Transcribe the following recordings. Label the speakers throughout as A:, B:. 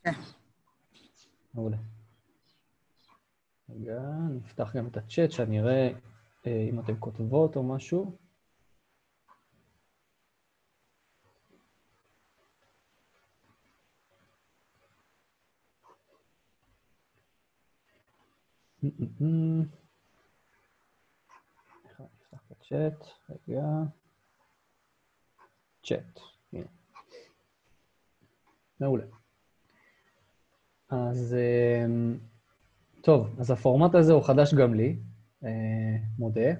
A: כן.
B: מעולה. רגע, נפתח גם את הצ'אט, שאני אראה אם אתם כותבות או משהו. נפתח את הצ'אט, רגע. צ'אט, הנה. מעולה. אז טוב, אז הפורמט הזה הוא חדש גם לי, מודה.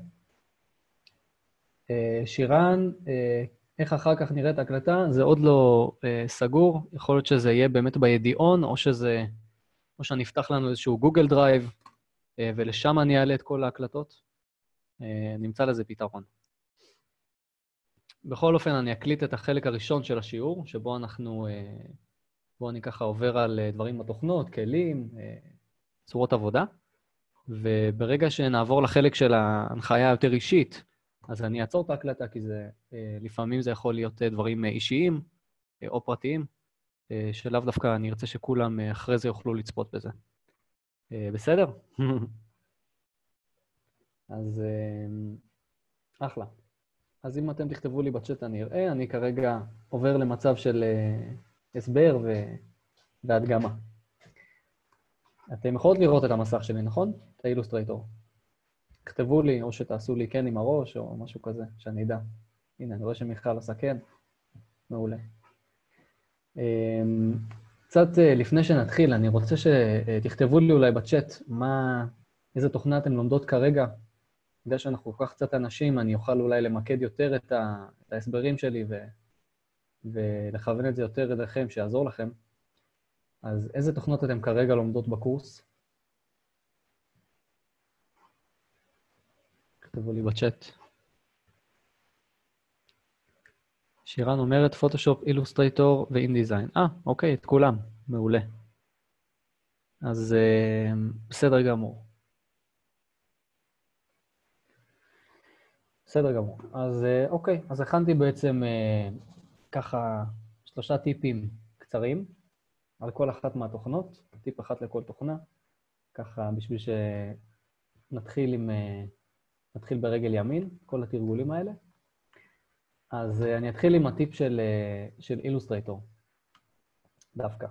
B: שירן, איך אחר כך נראית ההקלטה? זה עוד לא סגור, יכול להיות שזה יהיה באמת בידיעון, או שאני אפתח לנו איזשהו גוגל דרייב, ולשם אני אעלה את כל ההקלטות. נמצא לזה פתרון. בכל אופן, אני אקליט את החלק הראשון של השיעור, שבו אני ככה עובר על דברים בתוכנות, כלים, צורות עבודה, וברגע שנעבור לחלק של ההנחיה היותר אישית, אז אני אעצור את ההקלטה, כי לפעמים זה יכול להיות דברים אישיים או פרטיים, שלאו דווקא אני ארצה שכולם אחרי זה יוכלו לצפות בזה. בסדר? אז אחלה. אז אם אתם תכתבו לי בצ'אט אני אראה, אני כרגע עובר למצב של הסבר והדגמה. אתם יכולות לראות את המסך שלי, נכון? את האילוסטרייטור. כתבו לי, או שתעשו לי כן עם הראש, או משהו כזה, שאני אדע. הנה, אני רואה שמיכל עושה כן. מעולה. קצת לפני שנתחיל, אני רוצה שתכתבו לי אולי בצ'אט איזה תוכנה אתם לומדות כרגע. בגלל שאנחנו כל כך קצת אנשים, אני אוכל אולי למקד יותר את ההסברים שלי ולכוון את זה יותר אליכם, שיעזור לכם. אז איזה תוכנות אתם כרגע לומדות בקורס? כתבו לי בצ'אט. שירן אומרת פוטושופ, אילוסטרייטור ואינדיזיין. אוקיי, את כולם. מעולה. אז בסדר גמור. בסדר גמור. אז אוקיי, אז הכנתי בעצם ככה 3 טיפים קצרים על כל אחת מהתוכנות, טיפ אחת לכל תוכנה, ככה בשביל שנתחיל נתחיל ברגל ימין, כל התרגולים האלה. אז אני אתחיל עם הטיפ של אילוסטרייטור, דווקא.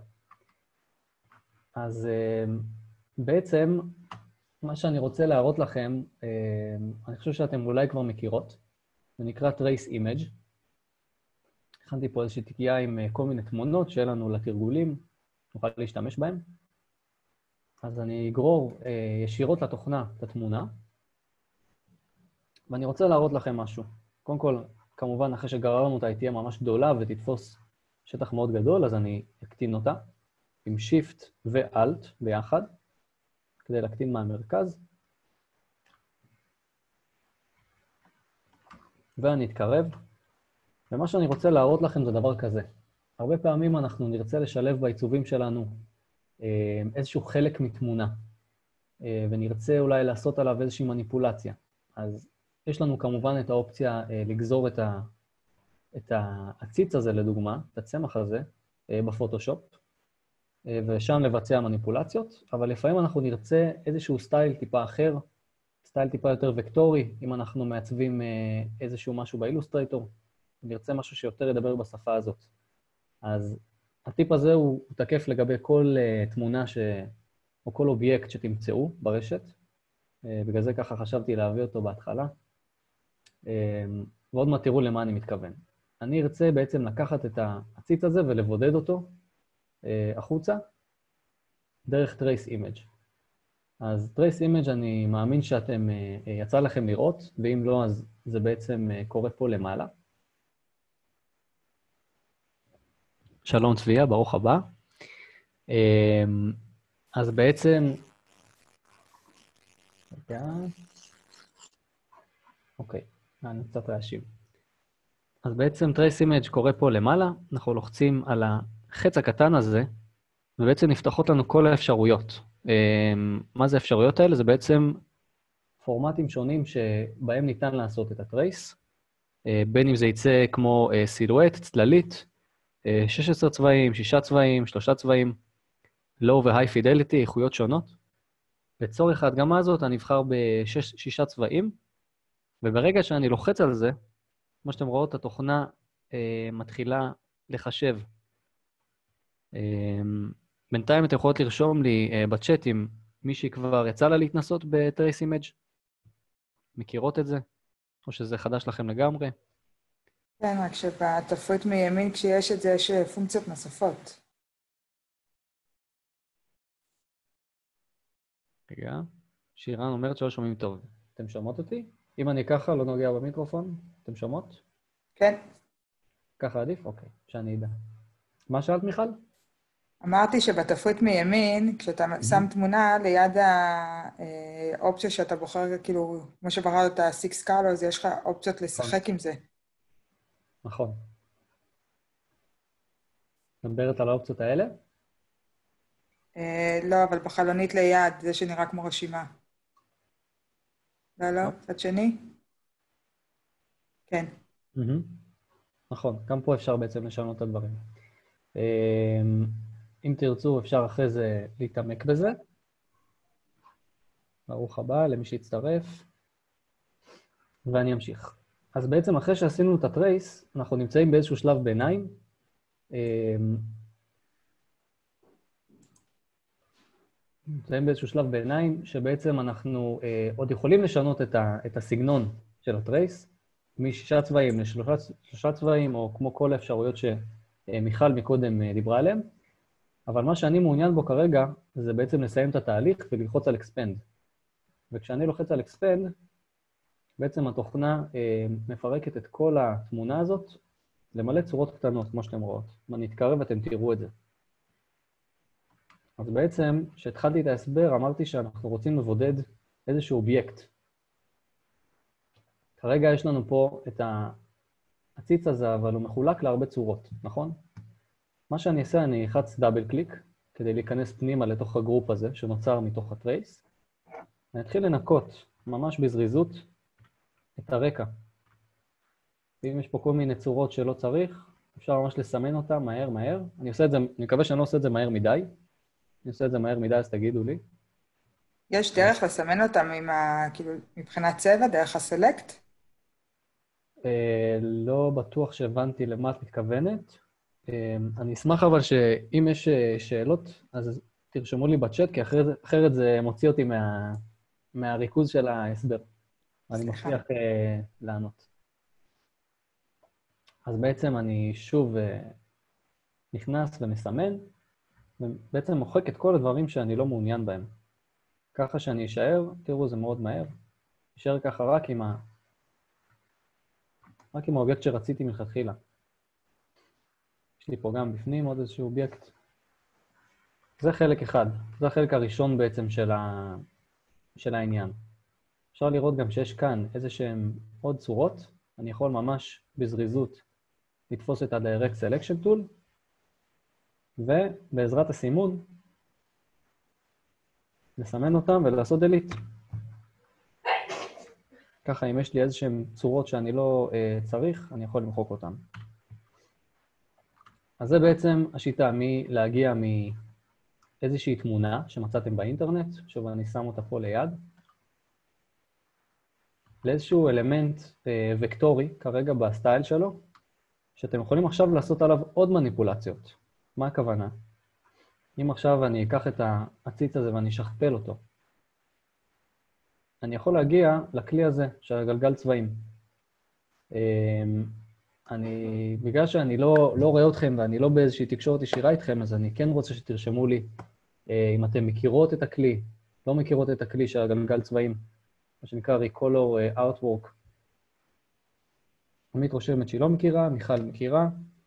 B: אז בעצם מה שאני רוצה להראות לכם, אני חושב שאתם אולי כבר מכירות, זה נקרא Trace Image. הכנתי פה איזושהי תיקייה עם כל מיני תמונות שיהיה לנו לתרגולים, נוכל להשתמש בהם. אז אני אגרור ישירות לתוכנה את התמונה, ואני רוצה להראות לכם משהו. קודם כל, כמובן, אחרי שגררנו אותה, היא תהיה ממש גדולה ותתפוס שטח מאוד גדול, אז אני אקטין אותה עם Shift ו-Alt ביחד, כדי להקטין מהמרכז. ואני אתקרב. ומה שאני רוצה להראות לכם זה דבר כזה. הרבה פעמים אנחנו נרצה לשלב בעיצובים שלנו איזשהו חלק מתמונה, ונרצה אולי לעשות עליו איזושהי מניפולציה. אז יש לנו כמובן את האופציה לגזור את העציץ הזה, לדוגמה, את הצמח הזה, בפוטושופ, ושם לבצע מניפולציות, אבל לפעמים אנחנו נרצה איזשהו סטייל טיפה אחר, סטייל טיפה יותר וקטורי, אם אנחנו מעצבים איזשהו משהו באילוסטרייטור, נרצה משהו שיותר ידבר בשפה הזאת. אז הטיפ הזה הוא תקף לגבי כל תמונה או כל אובייקט שתמצאו ברשת, בגלל זה ככה חשבתי להביא אותו בהתחלה, ועוד מעט תראו למה אני מתכוון. אני ארצה בעצם לקחת את העציץ הזה ולבודד אותו החוצה דרך Trace Image. אז Trace Image אני מאמין שאתם יצא לכם לראות, ואם לא אז זה בעצם קורה פה למעלה. שלום צביה, ברוך הבא. אז בעצם... אוקיי, אני קצת להשיב. אז בעצם Trace Image קורה פה למעלה, אנחנו לוחצים על החץ הקטן הזה, ובעצם נפתחות לנו כל האפשרויות. מה זה האפשרויות האלה? זה בעצם פורמטים שונים שבהם ניתן לעשות את הטרייס, בין אם זה יצא כמו סילואט, צללית, 16 צבעים, 6 צבעים, 3 צבעים, low ו-high fidelity, איכויות שונות. לצורך ההדגמה הזאת אני אבחר ב6 צבעים, וברגע שאני לוחץ על זה, כמו שאתם רואות, התוכנה מתחילה לחשב. בינתיים אתם יכולות לרשום לי בצ'אט אם מישהי כבר יצא לה להתנסות ב-Trace Image. מכירות את זה? או שזה חדש לכם לגמרי?
A: כן, רק שבתפריט מימין כשיש את זה יש פונקציות נוספות.
B: רגע, שירן אומרת שלא שומעים טוב. אתם שומעות אותי? אם אני ככה לא נוגע במיקרופון, אתם שומעות?
A: כן.
B: ככה עדיף? אוקיי, שאני אדע. מה שאלת, מיכל?
A: אמרתי שבתפריט מימין, כשאתה שם תמונה ליד האופציה שאתה בוחר, כאילו, כמו שבחרת את ה-6 colors, יש לך אופציות לשחק עם זה.
B: נכון. מדברת על האופציות האלה?
A: לא, אבל בחלונית ליד, זה שנראה כמו רשימה. לא, צד שני? כן.
B: נכון, גם פה אפשר בעצם לשנות את הדברים. אם תרצו, אפשר אחרי זה להתעמק בזה. ברוך הבא למי שהצטרף. ואני אמשיך. אז בעצם אחרי שעשינו את הטרייס, אנחנו נמצאים באיזשהו שלב ביניים. נמצאים באיזשהו שלב ביניים, שבעצם אנחנו עוד יכולים לשנות את הסגנון של הטרייס, מ6 צבעים ל3 צבעים, או כמו כל האפשרויות שמיכל מקודם דיברה עליהן. אבל מה שאני מעוניין בו כרגע, זה בעצם לסיים את התהליך וללחוץ על Expand. וכשאני לוחץ על Expand, בעצם התוכנה מפרקת את כל התמונה הזאת למלא צורות קטנות, כמו שאתם רואות. אם אני אתקרב, אתם תראו את זה. אז בעצם, כשהתחלתי את ההסבר, אמרתי שאנחנו רוצים לבודד איזשהו אובייקט. כרגע יש לנו פה את הציץ הזה, אבל הוא מחולק להרבה צורות, נכון? מה שאני אעשה, אני אלחץ דאבל קליק, כדי להיכנס פנימה לתוך הגרופ הזה, שנוצר מתוך הטרייס. אני אתחיל לנקות, ממש בזריזות, את הרקע. ואם יש פה כל מיני צורות שלא צריך, אפשר ממש לסמן אותה מהר. אני עושה את זה, אני מקווה שאני לא עושה את זה מהר מדי. אני עושה את זה מהר מדי, אז תגידו לי.
A: יש דרך לסמן אותם כאילו, מבחינת צבע, דרך הסלקט?
B: לא בטוח שהבנתי למה את מתכוונת. אני אשמח אבל שאם יש שאלות, אז תרשמו לי בצ'אט, כי אחרת זה מוציא אותי מהריכוז של ההסבר. אני מבטיח לענות. אז בעצם אני שוב נכנס ומסמן, ובעצם מוחק את כל הדברים שאני לא מעוניין בהם. ככה שאני אשאר, תראו, זה מאוד מהר. אשאר ככה רק עם האובייקט שרציתי מלכתחילה. יש לי פה גם בפנים עוד איזשהו אובייקט. זה חלק אחד, זה החלק הראשון בעצם של העניין. אפשר לראות גם שיש כאן איזשהם עוד צורות. אני יכול ממש בזריזות לתפוס את ה-Direct Selection Tool, ובעזרת הסימון, לסמן אותם ולעשות Delete. ככה, אם יש לי איזשהם צורות שאני לא צריך, אני יכול למחוק אותם. אז זה בעצם השיטה להגיע מאיזושהי תמונה שמצאתם באינטרנט, שוב אני שם אותה פה ליד, לאיזשהו אלמנט וקטורי, כרגע בסטייל שלו, שאתם יכולים עכשיו לעשות עליו עוד מניפולציות. מה הכוונה? אם עכשיו אני אקח את העציץ הזה ואני אשכפל אותו, אני יכול להגיע לכלי הזה, של הגלגל צבעים. בגלל שאני לא רואה אתכם ואני לא באיזושהי תקשורת ישירה איתכם, אז אני כן רוצה שתרשמו לי אם אתם מכירות את הכלי, לא מכירות את הכלי של הגלגל צבעים, מה שנקרא Recolor Artwork. עמית רושמת שהיא לא מכירה, מיכל מכירה.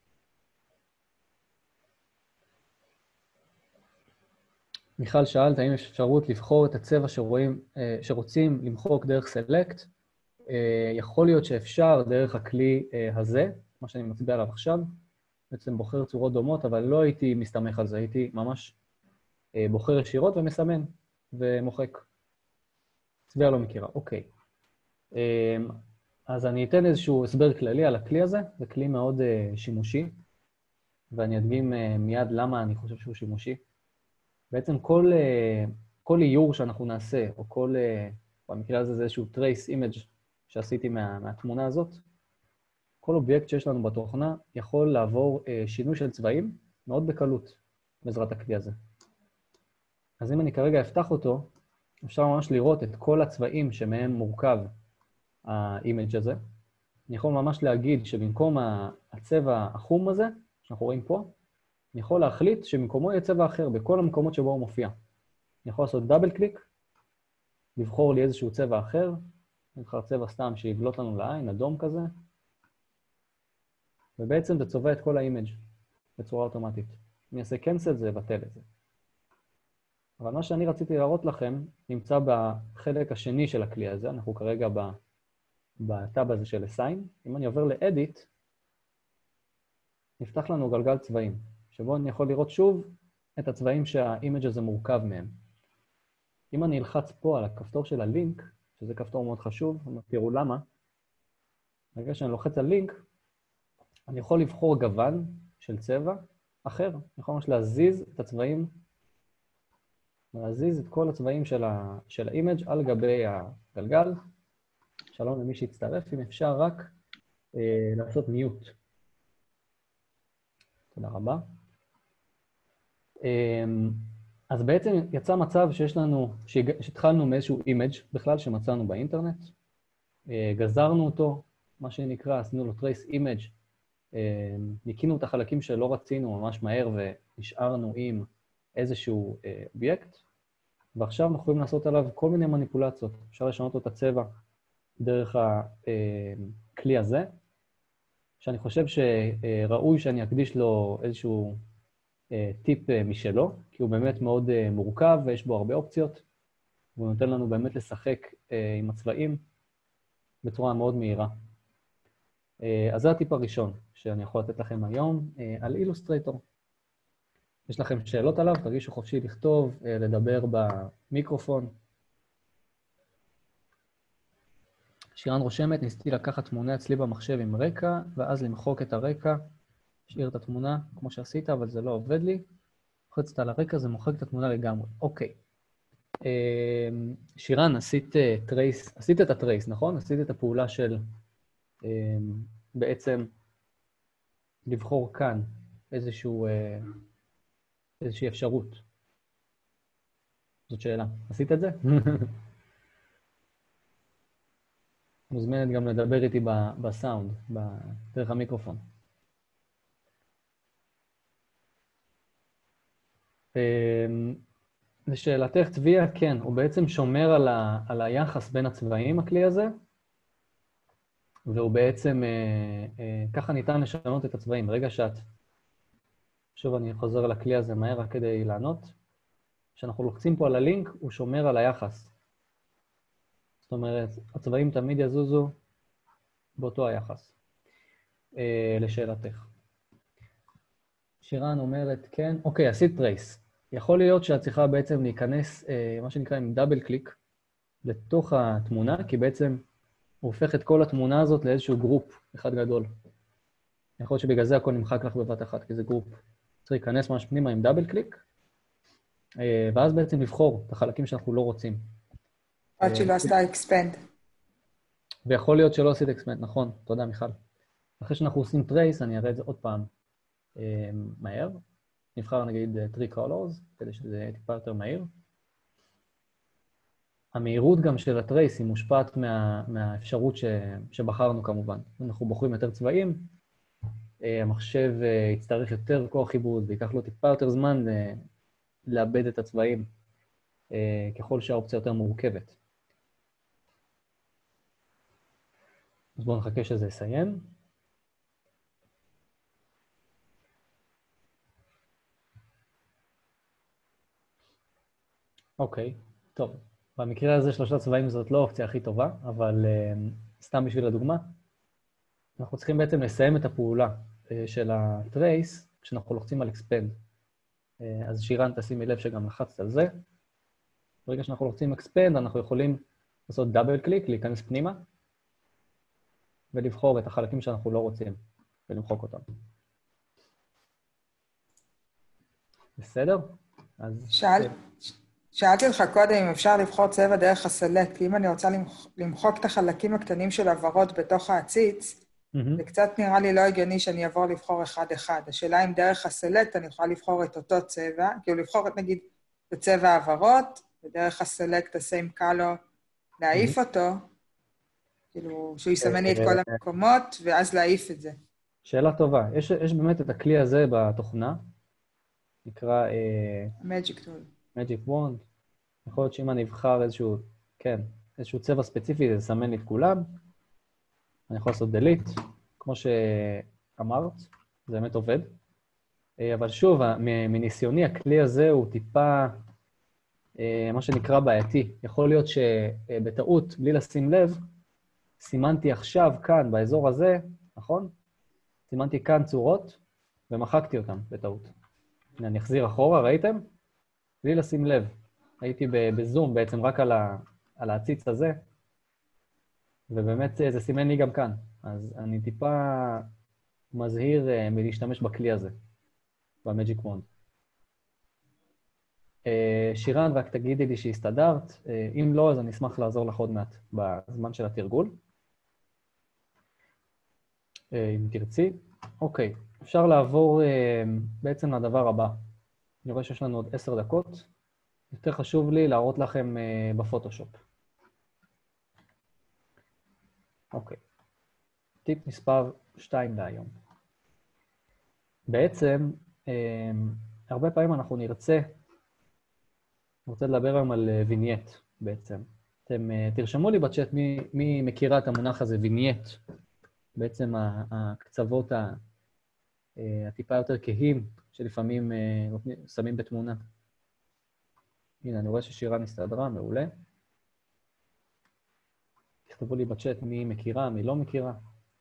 B: מיכל שאלת האם יש אפשרות לבחור את הצבע שרוצים למחוק דרך Select. יכול להיות שאפשר דרך הכלי הזה, מה שאני מצביע עליו עכשיו, בעצם בוחר צורות דומות, אבל לא הייתי מסתמך על זה, הייתי ממש בוחר ישירות ומסמן ומוחק. צביעה לא מכירה, אוקיי. אז אני אתן איזשהו הסבר כללי על הכלי הזה, זה כלי מאוד שימושי, ואני אדגים מיד למה אני חושב שהוא שימושי. בעצם כל איור שאנחנו נעשה, או במקרה הזה זה איזשהו trace image שעשיתי מהתמונה הזאת, כל אובייקט שיש לנו בתוכנה יכול לעבור שינוי של צבעים מאוד בקלות בעזרת הכלי הזה. אז אם אני כרגע אפתח אותו, אפשר ממש לראות את כל הצבעים שמהם מורכב האימג' הזה. אני יכול ממש להגיד שבמקום הצבע החום הזה, שאנחנו רואים פה, אני יכול להחליט שבמקומו יהיה צבע אחר בכל המקומות שבו הוא מופיע. אני יכול לעשות דאבל קליק, לבחור לי איזשהו צבע אחר, נבחר צבע סתם שיבלוט לנו לעין, אדום כזה, ובעצם זה צובע את כל האימג' בצורה אוטומטית. אני אעשה cancel, זה יבטל את זה. אבל מה שאני רציתי להראות לכם נמצא בחלק השני של הכלי הזה. אנחנו כרגע בטאב הזה של assign. אם אני עובר ל-edit, נפתח לנו גלגל צבעים, שבו אני יכול לראות שוב את הצבעים שהאימג' הזה מורכב מהם. אם אני אלחץ פה על הכפתור של הלינק, שזה כפתור מאוד חשוב, תראו למה. ברגע שאני לוחץ על לינק, אני יכול לבחור גוון של צבע אחר. אני יכול ממש להזיז את הצבעים, להזיז את כל הצבעים של האימג' על גבי הגלגל. שלום למי שהצטרף, אם אפשר רק לעשות מיוט. תודה רבה. אז בעצם יצא מצב שיש לנו, שהתחלנו מאיזשהו אימג' בכלל שמצאנו באינטרנט, גזרנו אותו, מה שנקרא, עשינו לו trace image, ניקינו את החלקים שלא רצינו ממש מהר ונשארנו עם איזשהו אובייקט, ועכשיו אנחנו יכולים לעשות עליו כל מיני מניפולציות. אפשר לשנות את הצבע דרך הכלי הזה, שאני חושב שראוי שאני אקדיש לו איזשהו טיפ משלו, כי הוא באמת מאוד מורכב ויש בו הרבה אופציות, והוא נותן לנו באמת לשחק עם הצבעים בצורה מאוד מהירה. אז זה הטיפ הראשון שאני יכול לתת לכם היום על אילוסטרייטור. יש לכם שאלות עליו, תרגישו חופשי לכתוב, לדבר במיקרופון. שירן רושמת, ניסיתי לקחת תמונה אצלי במחשב עם רקע, ואז למחוק את הרקע, השאיר את התמונה כמו שעשית, אבל זה לא עובד לי. לוחצת על הרקע, זה מוחק את התמונה לגמרי. אוקיי. שירן, עשית את הטרייס, נכון? עשית את הפעולה של בעצם לבחור כאן איזושהי אפשרות. זאת שאלה. עשית את זה? מוזמנת גם לדבר איתי בסאונד, דרך המיקרופון. לשאלתך, צביה, כן, הוא בעצם שומר על היחס בין הצבעים, הכלי הזה, והוא בעצם, ככה ניתן לשנות את הצבעים. ברגע שוב אני חוזר לכלי הזה מהר רק כדי לענות, כשאנחנו לוחצים פה על הלינק, הוא שומר על היחס. זאת אומרת, הצבעים תמיד יזוזו באותו היחס. לשאלתך. שירן אומרת, כן, אוקיי, עשית טרייס. יכול להיות שאת צריכה בעצם להיכנס, מה שנקרא עם דאבל קליק, לתוך התמונה, כי בעצם הוא הופך את כל התמונה הזאת לאיזשהו גרופ אחד גדול. יכול להיות שבגלל זה הכל נמחק לך בבת אחת, כי זה גרופ. צריך להיכנס ממש פנימה עם דאבל קליק, ואז בעצם לבחור את החלקים שאנחנו לא רוצים.
A: עד שלא עשתה אקספנד.
B: ויכול להיות שלא עשית אקספנד, נכון, תודה מיכל. אחרי שאנחנו עושים טרייס, אני אראה את זה עוד פעם מהר. נבחר נגיד 3 colors, כדי שזה יהיה טיפה יותר מהיר. המהירות גם של הטרייס היא מושפעת מהאפשרות שבחרנו כמובן. אם אנחנו בוחרים יותר צבעים, המחשב יצטרך יותר כוח עיבוד, ויקח לו טיפה יותר זמן לאבד את הצבעים, ככל שהאופציה יותר מורכבת. אז בואו נחכה שזה יסיים. אוקיי, טוב. במקרה הזה 3 צבעים זאת לא האופציה הכי טובה, אבל סתם בשביל הדוגמה, אנחנו צריכים בעצם לסיים את הפעולה של הטרייס כשאנחנו לוחצים על expand. אז שירן, תשימי לב שגם לחצת על זה. ברגע שאנחנו לוחצים expand, אנחנו יכולים לעשות דאבל קליק, להיכנס פנימה, ולבחור את החלקים שאנחנו לא רוצים, ולמחוק אותם. בסדר? אז...
A: שאלתי אותך קודם אם אפשר לבחור צבע דרך הסלקט, כי אם אני רוצה למחוק את החלקים הקטנים של הוורוד בתוך העציץ, זה קצת נראה לי לא הגיוני שאני אעבור לבחור אחד-אחד. השאלה אם דרך הסלקט אני יכולה לבחור את אותו צבע, כאילו לבחור את נגיד בצבע הוורוד, ודרך הסלקט, ה-same color, להעיף אותו, כאילו שהוא יסמן לי את כל המקומות, ואז להעיף את זה.
B: שאלה טובה. יש באמת את הכלי הזה בתוכנה, נקרא...
A: Magic Tool.
B: Magic Wand. יכול להיות שאם אני אבחר איזשהו צבע ספציפי, זה יסמן לי את כולם. אני יכול לעשות delete, כמו שאמרת, זה באמת עובד. אבל שוב, מניסיוני, הכלי הזה הוא טיפה, מה שנקרא בעייתי. יכול להיות שבטעות, בלי לשים לב, סימנתי עכשיו כאן, באזור הזה, נכון? סימנתי כאן צורות, ומחקתי אותן בטעות. אני אחזיר אחורה, ראיתם? בלי לשים לב. הייתי בזום בעצם רק על העציץ הזה, ובאמת זה סימן לי גם כאן. אז אני טיפה מזהיר מלהשתמש בכלי הזה, במג'יק וונד. שירן, רק תגידי לי שהסתדרת. אם לא, אז אני אשמח לעזור לך עוד מעט בזמן של התרגול. אם תרצי. אוקיי, אפשר לעבור בעצם לדבר הבא. אני רואה שיש לנו עוד 10 דקות. יותר חשוב לי להראות לכם בפוטושופ. אוקיי. טיפ מספר 2 להיום. בעצם, הרבה פעמים אנחנו אני רוצה לדבר היום על וינייט בעצם. אתם תרשמו לי בצ'אט מי מכירה את המונח הזה, וינייט. בעצם הקצוות הטיפה יותר כהים, שלפעמים שמים בתמונה. הנה, אני רואה ששירן הסתדרה, מעולה. תכתבו לי בצ'אט מי מכירה, מי לא מכירה.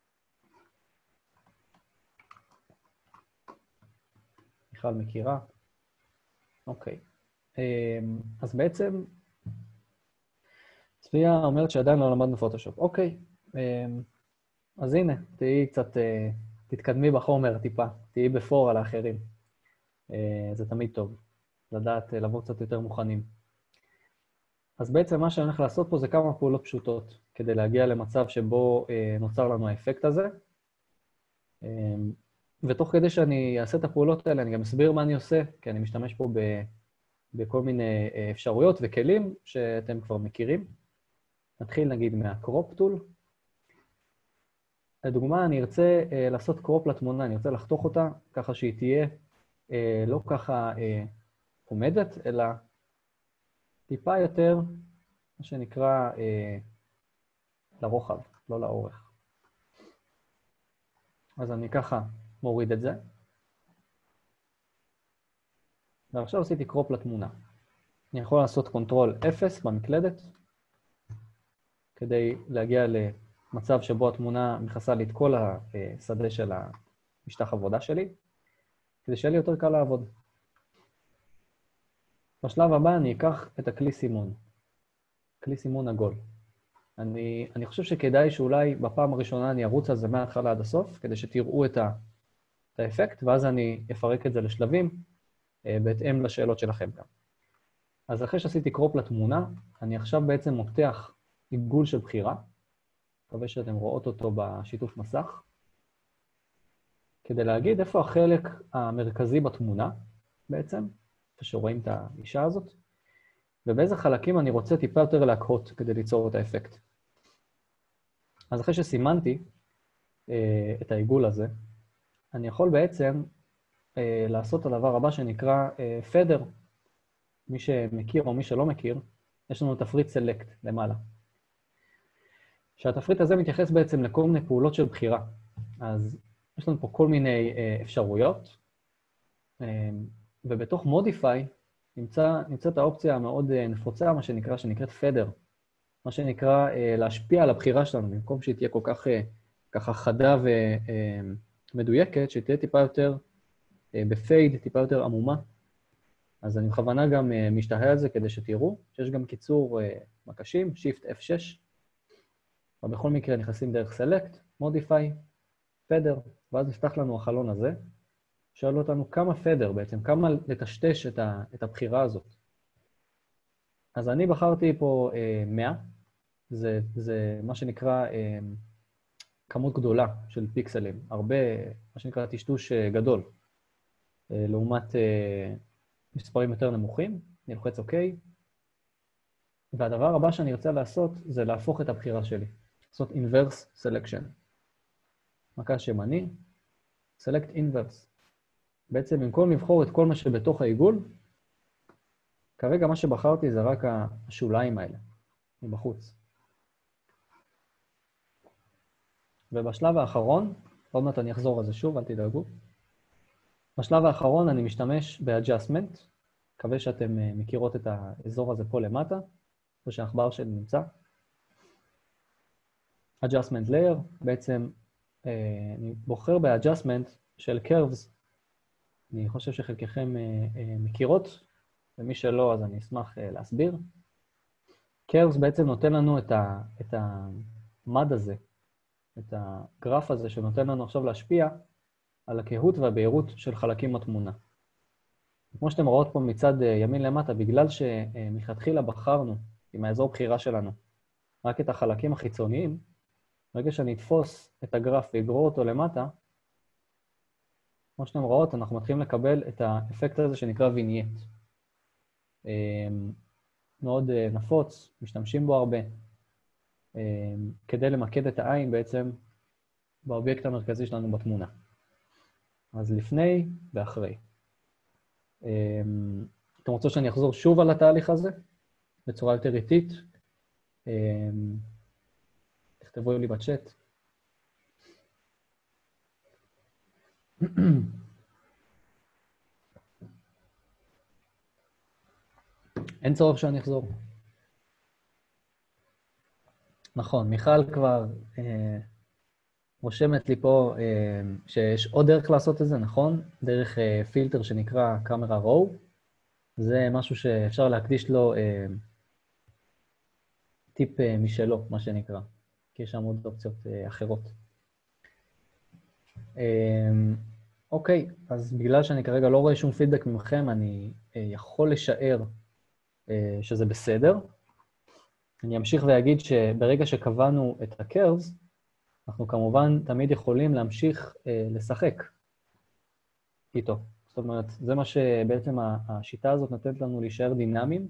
B: מיכל מכירה. אוקיי. אז בעצם, צביה אומרת שעדיין לא למדנו פוטושופ. אוקיי. אז הנה, תהיי קצת, תתקדמי בחומר טיפה, תהיי בפור על האחרים. זה תמיד טוב, לדעת לבוא קצת יותר מוכנים. אז בעצם מה שאני הולך לעשות פה זה כמה פעולות פשוטות, כדי להגיע למצב שבו נוצר לנו האפקט הזה. ותוך כדי שאני אעשה את הפעולות האלה, אני גם אסביר מה אני עושה, כי אני משתמש פה בכל מיני אפשרויות וכלים שאתם כבר מכירים. נתחיל נגיד מהקרופ טול. לדוגמה, אני ארצה לעשות קרופ לתמונה, אני ארצה לחתוך אותה ככה שהיא תהיה לא ככה עומדת, אלא טיפה יותר, מה שנקרא לרוחב, לא לאורך. אז אני ככה מוריד את זה. ועכשיו עשיתי קרופ לתמונה. אני יכול לעשות קונטרול 0 במקלדת, כדי להגיע למצב שבו התמונה מכסה לי את כל השדה של המשטח עבודה שלי, כדי שיהיה לי יותר קל לעבוד. בשלב הבא אני אקח את הכלי סימון, כלי סימון עגול. אני חושב שכדאי שאולי בפעם הראשונה אני ארוץ על זה מההתחלה עד הסוף, כדי שתראו את האפקט, ואז אני אפרק את זה לשלבים, בהתאם לשאלות שלכם גם. אז אחרי שעשיתי קרופ לתמונה, אני עכשיו בעצם מותח עיגול של בחירה, מקווה שאתם רואות אותו בשיתוף מסך, כדי להגיד איפה החלק המרכזי בתמונה בעצם, איפה שרואים את האישה הזאת, ובאיזה חלקים אני רוצה טיפה יותר להקהות כדי ליצור את האפקט. אז אחרי שסימנתי את העיגול הזה, אני יכול בעצם לעשות את הדבר הבא שנקרא פדר. מי שמכיר או מי שלא מכיר, יש לנו תפריט סלקט למעלה. שהתפריט הזה מתייחס בעצם לכל מיני פעולות של בחירה. אז יש לנו פה כל מיני אפשרויות, ובתוך מודיפיי נמצאת האופציה המאוד נפוצה, מה שנקראת פדר. מה שנקרא להשפיע על הבחירה שלנו, במקום שהיא תהיה כל כך ככה חדה ומדויקת, שתהיה טיפה יותר בפייד, טיפה יותר עמומה. אז אני בכוונה גם משתהה על זה כדי שתראו, שיש גם קיצור מקשים, Shift F6, ובכל מקרה נכנסים דרך Select, Modify, Feather, ואז נפתח לנו החלון הזה, שואל אותנו כמה פדר בעצם, כמה לטשטש את הבחירה הזאת. אז אני בחרתי פה 100, זה מה שנקרא כמות גדולה של פיקסלים, הרבה, מה שנקרא טשטוש גדול, לעומת מספרים יותר נמוכים. אני לוחץ OK, והדבר הבא שאני רוצה לעשות זה להפוך את הבחירה שלי, לעשות inverse selection. מקש ימני, select inverse. בעצם במקום לבחור את כל מה שבתוך העיגול, כרגע מה שבחרתי זה רק השוליים האלה, מבחוץ. ובשלב האחרון, עוד מעט אני אחזור על זה שוב, אל תדאגו. בשלב האחרון אני משתמש ב-adjustment, מקווה שאתם מכירות את האזור הזה פה למטה, פה שהעכבר שלי נמצא. adjustment layer, בעצם אני בוחר ב-adjustment של curves, אני חושב שחלקכם מכירות, ומי שלא אז אני אשמח להסביר. curves בעצם נותן לנו את המד הזה, את הגרף הזה שנותן לנו עכשיו להשפיע על הקהות והבהירות של חלקים בתמונה. כמו שאתם רואות פה מצד ימין למטה, בגלל שמלכתחילה בחרנו עם האזור בחירה שלנו רק את החלקים החיצוניים, ברגע שאני אתפוס את הגרף ואגרור אותו למטה, כמו שאתם רואות, אנחנו מתחילים לקבל את האפקט הזה שנקרא וינייט. מאוד נפוץ, משתמשים בו הרבה, כדי למקד את העין בעצם באובייקט המרכזי שלנו בתמונה. אז לפני ואחרי. אתם רוצים שאני אחזור שוב על התהליך הזה, בצורה יותר איטית? תכתבו לי בצ'אט. אין צורך שאני אחזור. נכון, מיכל כבר רושמת לי פה שיש עוד דרך לעשות את זה, נכון? דרך פילטר שנקרא קאמרה רואו. זה משהו שאפשר להקדיש לו טיפ משלו, מה שנקרא, כי יש שם עוד אופציות אחרות. אוקיי, אז בגלל שאני כרגע לא רואה שום פידבק ממכם, אני יכול לשער שזה בסדר. אני אמשיך ואגיד שברגע שקבענו את הקרבס, אנחנו כמובן תמיד יכולים להמשיך לשחק איתו. זאת אומרת, זה מה שבעצם השיטה הזאת נותנת לנו להישאר דינמיים.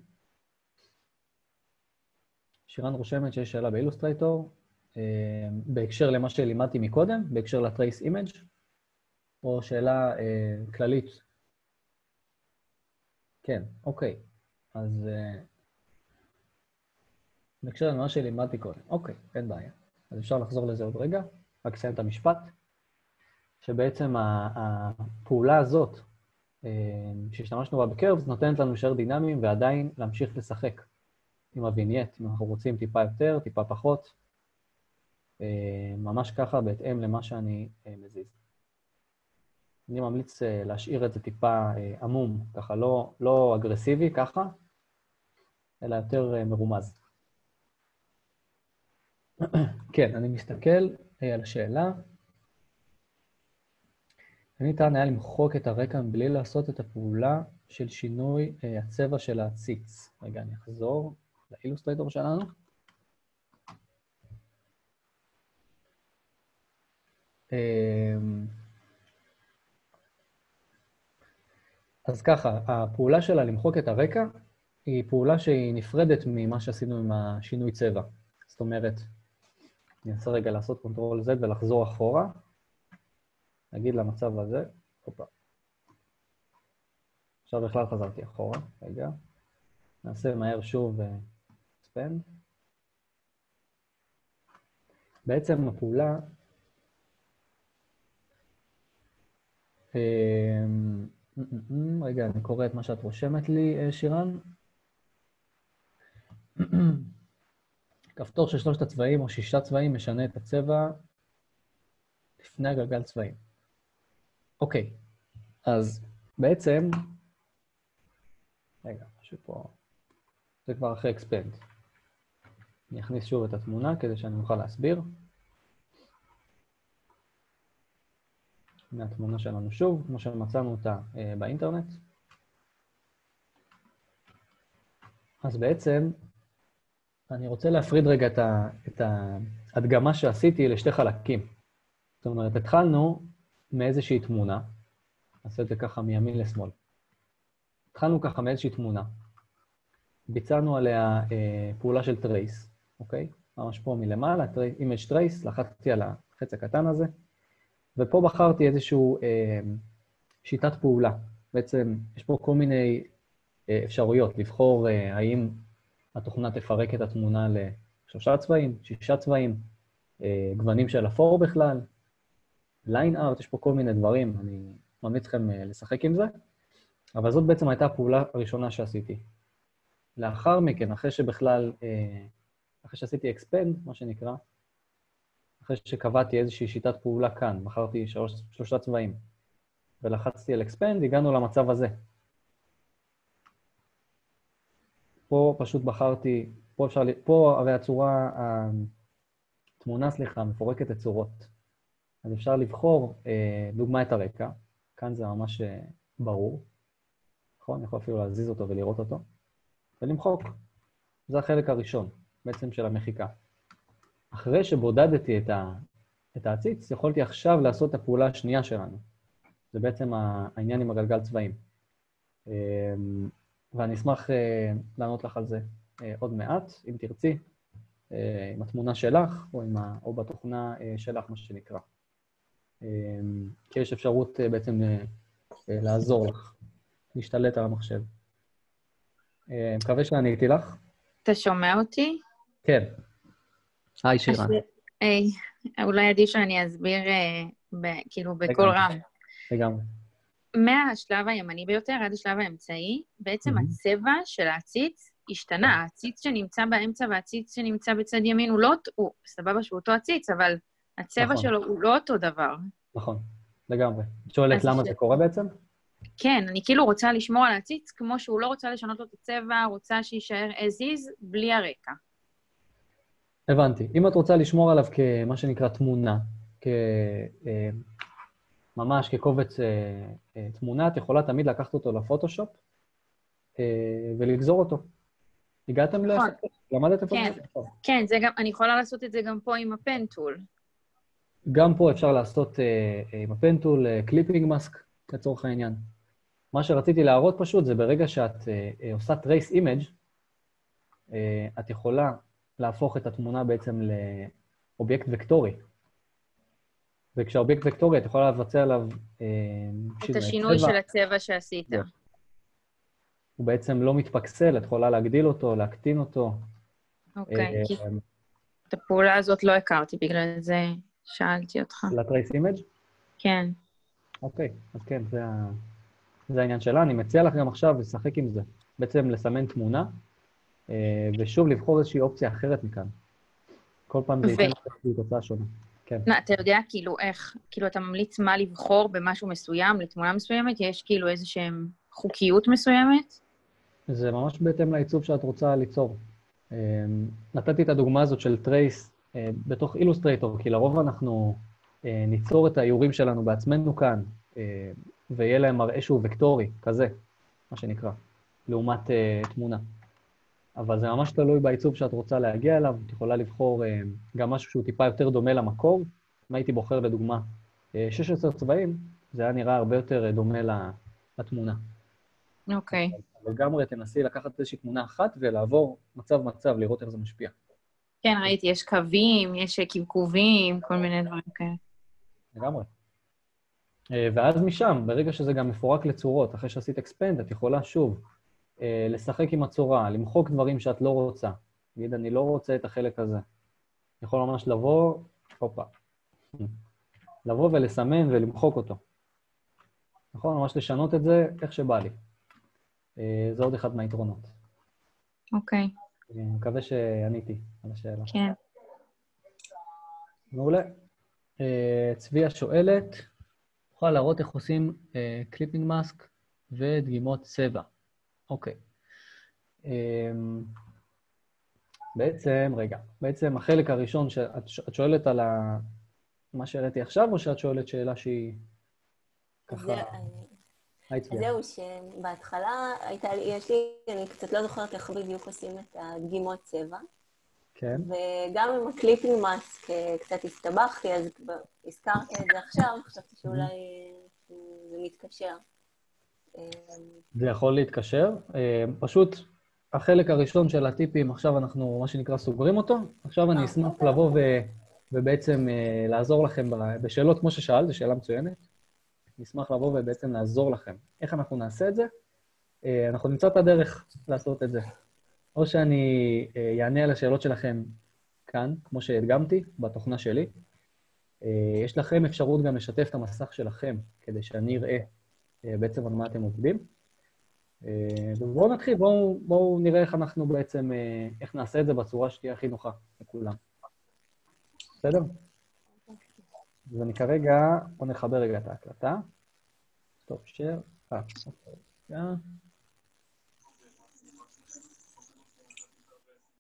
B: שירן רושמת שיש שאלה באילוסטרייטור, בהקשר למה שלימדתי מקודם, בהקשר לטרייס אימג', או שאלה כללית. כן, אוקיי. אז בהקשר למה שלימדתי קודם. אוקיי, אין בעיה. אז אפשר לחזור לזה עוד רגע, רק לסיים את המשפט, שבעצם הפעולה הזאת, שהשתמשנו בה בקרבס, נותנת לנו להישאר דינמיים ועדיין להמשיך לשחק עם הווינייט, אם אנחנו רוצים טיפה יותר, טיפה פחות, ממש ככה בהתאם למה שאני מזיז. אני ממליץ להשאיר את זה טיפה עמום, ככה לא אגרסיבי ככה, אלא יותר מרומז. כן, אני מסתכל על השאלה. ניתן היה למחוק את הרקע בלי לעשות את הפעולה של שינוי הצבע של העציץ. רגע, אני אחזור לאילוסטרייטור שלנו. אז ככה, הפעולה שלה למחוק את הרקע היא פעולה שהיא נפרדת ממה שעשינו עם השינוי צבע. זאת אומרת, אני אנסה רגע לעשות קונטרול Z ולחזור אחורה. נגיד למצב הזה, הופה. עכשיו בכלל חזרתי אחורה, רגע. נעשה מהר שוב ספנד. בעצם הפעולה, רגע, אני קורא את מה שאת רושמת לי, שירן. כפתור של 3 הצבעים או 6 צבעים משנה את הצבע לפני הגלגל צבעים. אוקיי, אז בעצם, רגע, משהו פה, זה כבר אחרי אקספנד. אני אכניס שוב את התמונה כדי שאני אוכל להסביר. הנה התמונה שלנו שוב, כמו שמצאנו אותה באינטרנט. אז בעצם אני רוצה להפריד רגע את ההדגמה שעשיתי לשתי חלקים. זאת אומרת, התחלנו מאיזושהי תמונה, נעשה את זה ככה מימין לשמאל. התחלנו ככה מאיזושהי תמונה. ביצענו עליה פעולה של טרייס, אוקיי? ממש פה מלמעלה, image trace, לחצתי על החץ הקטן הזה, ופה בחרתי איזשהו שיטת פעולה. בעצם יש פה כל מיני אפשרויות, לבחור האם התוכנה תפרק את התמונה ל3 צבעים, 6 צבעים, גוונים של אפור בכלל, line art, יש פה כל מיני דברים, אני ממליץ לכם לשחק עם זה, אבל זאת בעצם הייתה הפעולה הראשונה שעשיתי. לאחר מכן, אחרי שעשיתי expand, מה שנקרא, אחרי שקבעתי איזושהי שיטת פעולה כאן, בחרתי 3 צבעים, ולחצתי על expand, הגענו למצב הזה. פה פשוט בחרתי, פה הרי התמונה, מפורקת את צורות. אז אפשר לבחור, דוגמה את הרקע, כאן זה ממש ברור, נכון? אני יכול אפילו להזיז אותו ולראות אותו, ולמחוק. זה החלק הראשון, בעצם של המחיקה. אחרי שבודדתי את העציץ, יכולתי עכשיו לעשות את הפעולה השנייה שלנו. זה בעצם העניין עם הגלגל צבעים. ואני אשמח לענות לך על זה עוד מעט, אם תרצי, עם התמונה שלך, או בתוכנה שלך, מה שנקרא. כי יש אפשרות בעצם לעזור לך, להשתלט על המחשב. מקווה שעניתי לך.
C: אתה שומע אותי?
B: כן. היי, שירן.
C: אולי עדיף שאני אסביר כאילו בכל רם.
B: לגמרי.
C: מהשלב הימני ביותר עד השלב האמצעי, בעצם הצבע של העציץ השתנה. העציץ שנמצא באמצע והעציץ שנמצא בצד ימין הוא לא, סבבה שהוא אותו עציץ, אבל הצבע שלו הוא לא אותו דבר.
B: נכון, לגמרי. את שואלת למה זה קורה בעצם?
C: כן, אני כאילו רוצה לשמור על העציץ, כמו שהוא לא רוצה לשנות לו את הצבע, רוצה שישאר as is, בלי הרקע.
B: הבנתי. אם את רוצה לשמור עליו כמה שנקרא תמונה, ממש כקובץ תמונה, את יכולה תמיד לקחת אותו לפוטושופ ולגזור אותו. הגעתם למדתם פה?
C: כן, אני יכולה לעשות את זה גם פה עם הפן טול.
B: גם פה אפשר לעשות עם הפן טול קליפינג מאסק, לצורך העניין. מה שרציתי להראות פשוט זה ברגע שאת עושה trace image, את יכולה להפוך את התמונה בעצם לאובייקט וקטורי. וכשהאובייקט וקטורי, את יכולה לבצע עליו
C: את השינוי של הצבע שעשית.
B: הוא בעצם לא מתפקסל, את יכולה להגדיל אותו, להקטין אותו.
C: אוקיי, כי את הפעולה הזאת לא הכרתי, בגלל זה שאלתי אותך.
B: לטרייס אימג'?
C: כן.
B: אוקיי, אז כן, זה העניין שלה. אני מציע לך גם עכשיו לשחק עם זה. בעצם לסמן תמונה, ושוב לבחור איזושהי אופציה אחרת מכאן. כל פעם זה ייתן לך תוצאה שונה. כן.
C: אתה יודע כאילו איך, כאילו אתה ממליץ מה לבחור במשהו מסוים, לתמונה מסוימת? יש כאילו איזושהי חוקיות מסוימת?
B: זה ממש בהתאם לעיצוב שאת רוצה ליצור. נתתי את הדוגמה הזאת של טרייס בתוך אילוסטרייטור, כי לרוב אנחנו ניצור את האיורים שלנו בעצמנו כאן, ויהיה להם מראה שהוא וקטורי, כזה, מה שנקרא, לעומת תמונה. אבל זה ממש תלוי בעיצוב שאת רוצה להגיע אליו, את יכולה לבחור גם משהו שהוא טיפה יותר דומה למקור. אם הייתי בוחר לדוגמה 16 צבעים, זה היה נראה הרבה יותר דומה לתמונה.
C: אוקיי.
B: לגמרי תנסי לקחת איזושהי תמונה אחת ולעבור מצב, לראות איך זה משפיע.
C: כן, ראיתי, יש קווים, יש קבקובים, כל מיני דברים כאלה.
B: לגמרי. ואז משם, ברגע שזה גם מפורק לצורות, אחרי שעשית expand, את יכולה שוב לשחק עם הצורה, למחוק דברים שאת לא רוצה. נגיד, אני לא רוצה את החלק הזה. יכול ממש לבוא ולסמן ולמחוק אותו. נכון? ממש לשנות את זה איך שבא לי. זה עוד אחד מהיתרונות.
C: אוקיי.
B: אני מקווה שעניתי על השאלה.
C: כן.
B: מעולה. צביה שואלת, תוכל להראות איך עושים קליפינג מאסק ודגימות צבע. אוקיי. בעצם החלק הראשון, שאת שואלת על מה שהראיתי עכשיו, או שאת שואלת שאלה שהיא ככה...
D: אז זהו, שבהתחלה אני קצת לא זוכרת איך בדיוק עושים את הדגימות צבע.
B: כן.
D: וגם עם הקליפינג מאסק קצת הסתבכתי, אז הזכרת את זה עכשיו, חשבתי שאולי זה מתקשר.
B: זה יכול להתקשר. פשוט החלק הראשון של הטיפים, עכשיו אנחנו, מה שנקרא, סוגרים אותו. עכשיו אני אשמח לבוא ובעצם לעזור לכם בשאלות כמו ששאלת, זו שאלה מצוינת. נשמח לבוא ובעצם לעזור לכם. איך אנחנו נעשה את זה? אנחנו נמצא את הדרך לעשות את זה. או שאני אענה על השאלות שלכם כאן, כמו שהדגמתי, בתוכנה שלי. יש לכם אפשרות גם לשתף את המסך שלכם, כדי שאני אראה בעצם על מה אתם עובדים. ובואו נתחיל, בואו נראה איך אנחנו בעצם, איך נעשה את זה בצורה שתהיה הכי נוחה לכולם. בסדר? אז אני כרגע, בואו נחבר רגע את ההקלטה. סטופ שייר.